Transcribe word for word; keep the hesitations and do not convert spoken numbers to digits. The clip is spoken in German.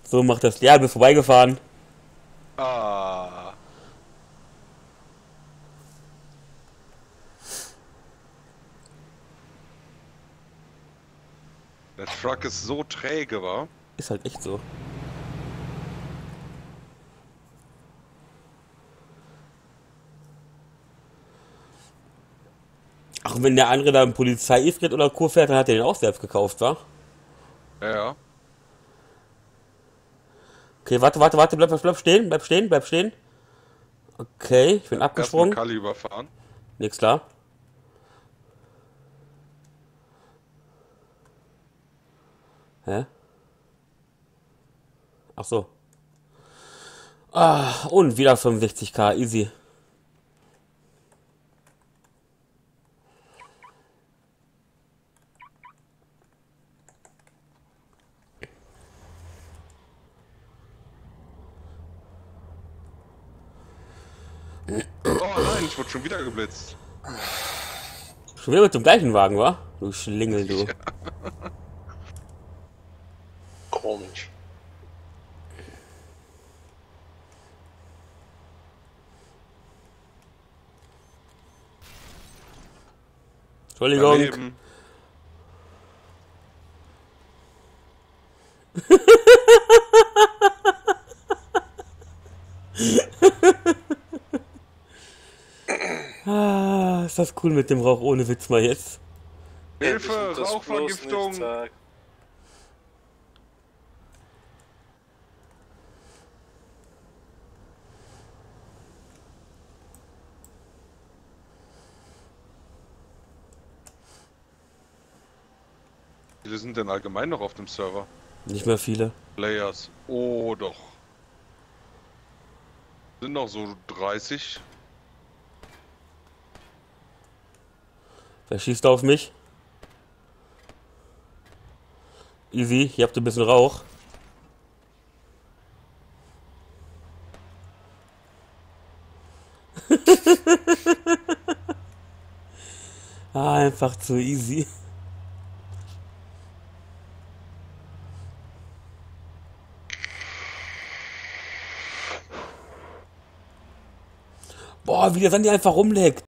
So macht das. Ja, bin vorbeigefahren. Ah. Der Truck ist so träge, wa? Ist halt echt so. Ach, und wenn der andere da im Polizeiifrit oder Co. fährt, dann hat er den auch selbst gekauft, wa? Ja, ja. Okay, warte, warte, warte, bleib, bleib stehen, bleib stehen, bleib stehen. Okay, ich bin Erstmal abgesprungen. Kali überfahren. Nix klar. Hä? Ach so. Ah, und wieder fünfundsechzig K, easy. Oh nein, ich wurde schon wieder geblitzt. Schon wieder mit dem gleichen Wagen, wa? Du Schlingel, du. Ja. Komisch. Entschuldigung. Daneben. Ah, ist das cool mit dem Rauch, ohne Witz mal jetzt. Hilfe, Hätte ich das bloß Rauchvergiftung. nicht sagen. Wir sind denn allgemein noch auf dem Server. Nicht mehr viele. Players. Oh doch. Sind noch so dreißig. Wer schießt da auf mich? Easy, ihr habt ein bisschen Rauch. Ah, einfach zu easy. Boah, wie der Sandy einfach rumleckt.